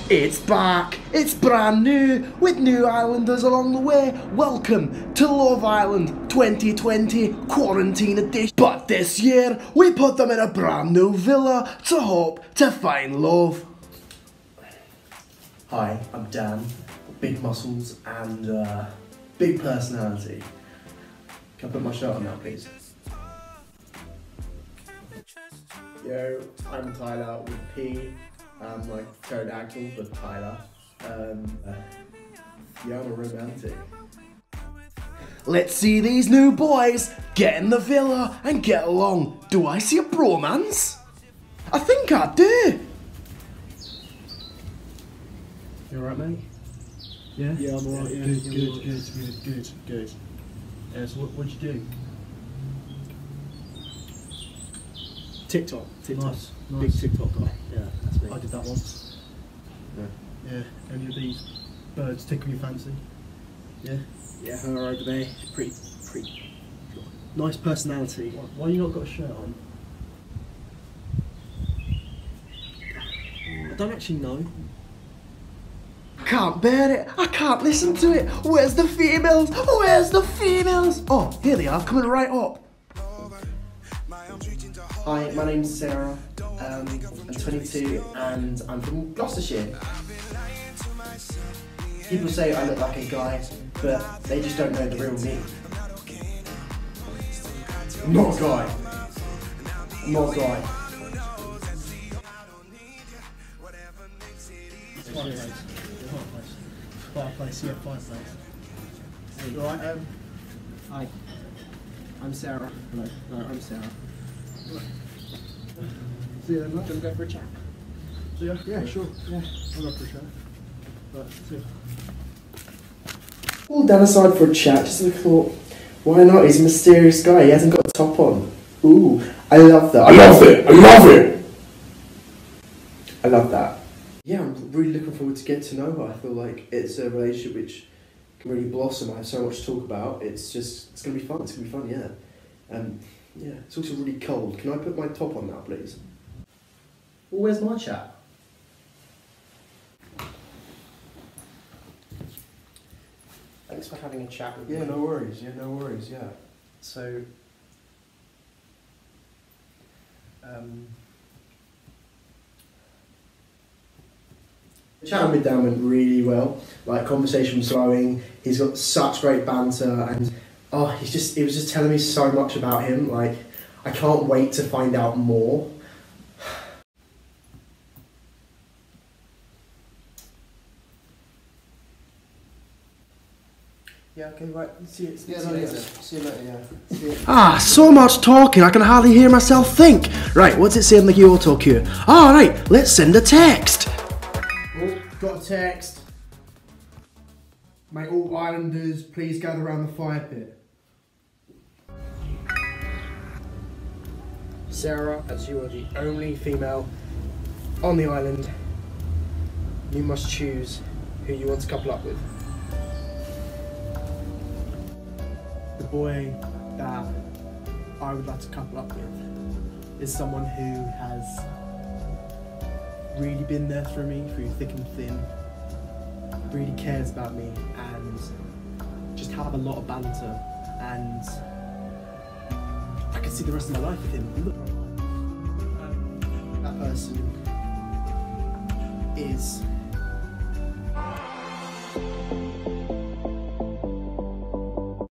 It's back, it's brand new, with new islanders along the way. Welcome to Love Island 2020 Quarantine Edition. But this year, we put them in a brand new villa to hope to find love. Hi, I'm Dan. Big muscles and big personality. Can I put my shirt on now, please? Yo, I'm Tyler with P. I'm like pterodactyl, but Tyler. Yeah, I'm a romantic. Let's see these new boys get in the villa and get along. Do I see a bromance? I think I do. You alright, mate? Yeah? Yeah, I'm alright, yeah. Good. So what'd you do? TikTok. Nice. Big TikTok guy. Yeah, that's me. I did that once. Yeah. Any of these birds tickle your fancy? Yeah? Yeah, her over there. Pretty nice personality. Why you not got a shirt on? I don't actually know. Can't bear it. I can't listen to it. Where's the females? Where's the females? Oh, here they are, coming right up. Hi, my name's Sarah. I'm 22 and I'm from Gloucestershire. People say I look like a guy, but they just don't know the real me. I'm not a guy. I'm not a guy. Fireplace, yeah, fireplace. Hey, you alright? Hi. I'm Sarah. Hello. No, I'm Sarah. See you then, mate. Do you want to go for a chat? See ya? Yeah, sure. Yeah, I'll go for a chat. Right, see ya. All down aside for a chat, just thought, why not? He's a mysterious guy, he hasn't got a top on. Ooh, I love that. I love it! I love it! I love that. Yeah, I'm really looking forward to get to know her. I feel like it's a relationship which can really blossom. I have so much to talk about. It's going to be fun. It's going to be fun, yeah. Yeah, it's also really cold. Can I put my top on now, please? Well, where's my chat? Thanks for having a chat with me. Yeah, no worries. Yeah, no worries, yeah. So, The chat with Dan went really well. Like, conversation was flowing. He's got such great banter, and he was just telling me so much about him. Like, I can't wait to find out more. yeah, okay, right. See you later. See you later, yeah. Ah, so much talking, I can hardly hear myself think. Right, what's it say in the auto cue? Alright, let's send a text. Oh, got a text. May all islanders please gather around the fire pit. Sarah, as you are the only female on the island, you must choose who you want to couple up with. The boy that I would like to couple up with is someone who has really been there for me through thick and thin, really cares about me, and just have a lot of banter, and I can see the rest of my life with him. That person is